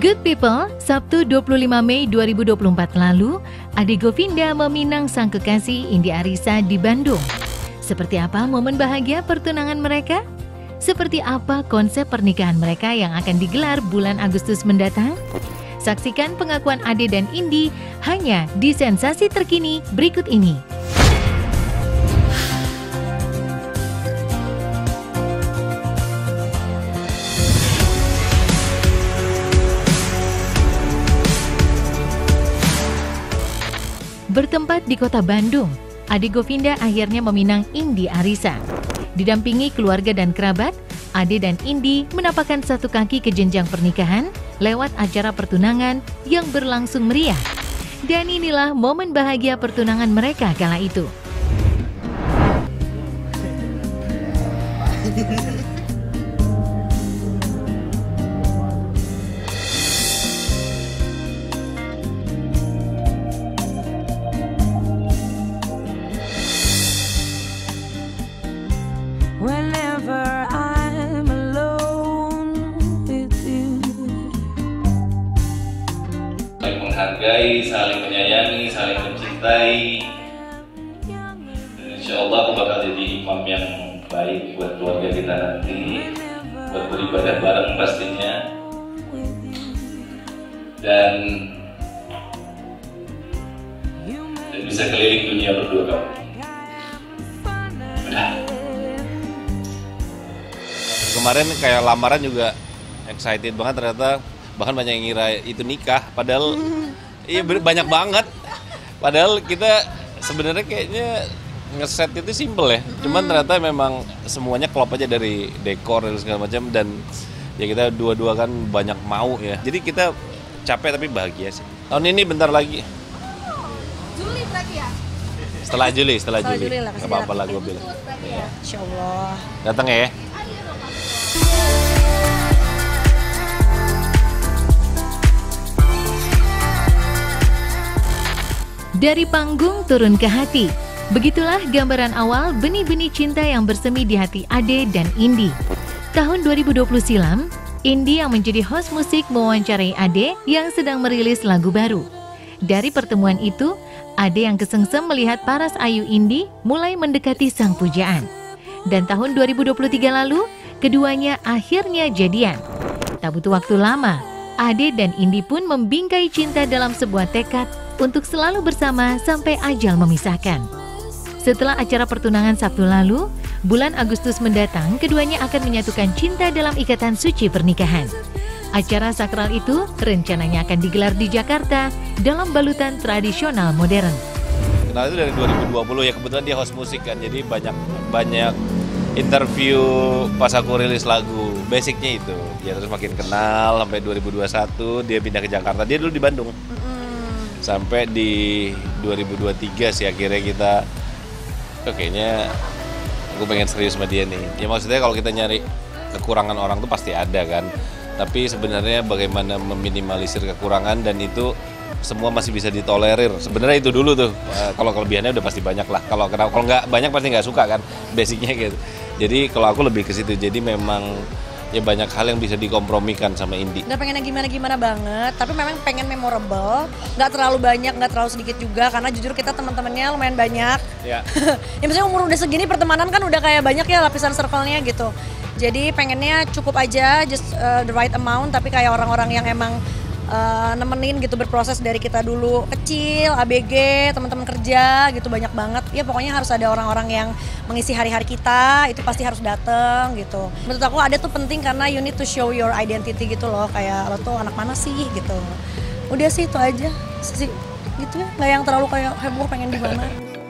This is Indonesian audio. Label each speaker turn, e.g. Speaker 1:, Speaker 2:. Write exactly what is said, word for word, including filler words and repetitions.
Speaker 1: Good People, Sabtu dua puluh lima Mei dua ribu dua puluh empat lalu, Ade Govinda meminang sang kekasih Indi Arisa di Bandung. Seperti apa momen bahagia pertunangan mereka? Seperti apa konsep pernikahan mereka yang akan digelar bulan Agustus mendatang? Saksikan pengakuan Ade dan Indi hanya di Sensasi Terkini berikut ini. Bertempat di kota Bandung, Ade Govinda akhirnya meminang Indi Arisa. Didampingi keluarga dan kerabat, Ade dan Indi menapakkan satu kaki ke jenjang pernikahan lewat acara pertunangan yang berlangsung meriah. Dan inilah momen bahagia pertunangan mereka kala itu.
Speaker 2: Whenever I'm alone with you.
Speaker 3: Saling menghargai, saling menyayangi, saling mencintai. Dan insya Allah aku bakal jadi imam yang baik buat keluarga kita nanti, buat beribadah bareng pastinya. Dan dan bisa keliling dunia berdua kamu. Udah.
Speaker 4: Kemarin kayak lamaran juga excited banget, ternyata bahkan banyak yang ngira itu nikah, padahal iya banyak banget. Padahal kita sebenarnya kayaknya ngeset itu simple ya, cuman ternyata memang semuanya klop aja dari dekor dan segala macam, dan ya kita dua-dua kan banyak mau ya. Jadi kita capek tapi bahagia sih. Tahun ini bentar lagi.
Speaker 5: Juli berarti ya?
Speaker 4: Setelah Juli, setelah,
Speaker 5: Setelah
Speaker 4: Juli.
Speaker 5: Juli lah, kasih
Speaker 4: Apa-apa
Speaker 5: jarak.
Speaker 4: lah gue bilang.
Speaker 5: Ya. Insya Allah.
Speaker 4: Datang ya.
Speaker 1: Dari panggung turun ke hati. Begitulah gambaran awal benih-benih cinta yang bersemi di hati Ade dan Indi. Tahun dua ribu dua puluh silam, Indi yang menjadi host musik mewawancarai Ade yang sedang merilis lagu baru. Dari pertemuan itu, Ade yang kesengsem melihat paras ayu Indi mulai mendekati sang pujaan. Dan tahun dua ribu dua puluh tiga lalu, keduanya akhirnya jadian. Tak butuh waktu lama, Ade dan Indi pun membingkai cinta dalam sebuah tekad untuk selalu bersama sampai ajal memisahkan. Setelah acara pertunangan Sabtu lalu, bulan Agustus mendatang keduanya akan menyatukan cinta dalam ikatan suci pernikahan. Acara sakral itu rencananya akan digelar di Jakarta dalam balutan tradisional modern.
Speaker 4: Kenal itu dari dua ribu dua puluh ya, kebetulan dia host musik kan, jadi banyak banyak interview pas aku rilis lagu. Basicnya itu, ya terus makin kenal sampai dua ribu dua puluh satu dia pindah ke Jakarta. Dia dulu di Bandung. Sampai di dua ribu dua puluh tiga sih akhirnya kita, oh, kayaknya aku pengen serius sama dia nih. Ya maksudnya kalau kita nyari kekurangan orang tuh pasti ada kan. Tapi sebenarnya bagaimana meminimalisir kekurangan, dan itu semua masih bisa ditolerir. Sebenarnya itu dulu tuh. Kalau kelebihannya udah pasti banyak lah. Kalau kalau nggak banyak pasti nggak suka kan. Basicnya gitu. Jadi kalau aku lebih ke situ. Jadi memang ya banyak hal yang bisa dikompromikan sama Indi.
Speaker 5: Nggak pengen gimana-gimana banget, tapi memang pengen memorable. Nggak terlalu banyak, nggak terlalu sedikit juga. Karena jujur kita teman-temannya lumayan banyak. Ya. Ya maksudnya umur udah segini, pertemanan kan udah kayak banyak ya lapisan circle-nya gitu. Jadi pengennya cukup aja, just uh, the right amount. Tapi kayak orang-orang yang emang uh, nemenin gitu, berproses dari kita dulu kecil, A B G, teman-teman kerja gitu banyak banget. Ya pokoknya harus ada orang-orang yang mengisi hari-hari kita, itu pasti harus dateng gitu. Menurut aku ada tuh penting karena you need to show your identity gitu loh, kayak lo tuh anak mana sih gitu. Udah sih itu aja sih gitu ya, nggak yang terlalu kayak heboh pengen di mana.